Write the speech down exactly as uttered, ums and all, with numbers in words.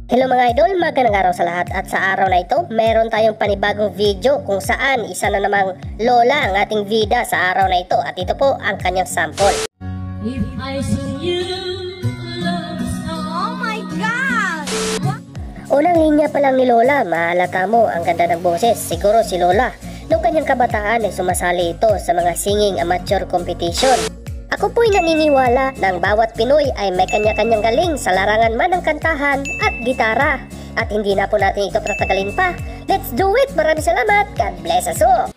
Hello mga idol, magandang araw sa lahat at sa araw na ito meron tayong panibagong video kung saan isa na namang Lola ang ating bida sa araw na ito at ito po ang kanyang sample. If I see you, love song. Oh my God! Unang linya pa lang ni Lola, mahalata mo ang ganda ng boses. Siguro si Lola, noong kanyang kabataan ay sumasali ito sa mga singing amateur competition. Ako po'y naniniwala na ang bawat Pinoy ay may kanya-kanyang galing sa larangan man ng kantahan at gitara. At hindi na po natin ito patatagalin pa. Let's do it! Maraming salamat! God bless us all!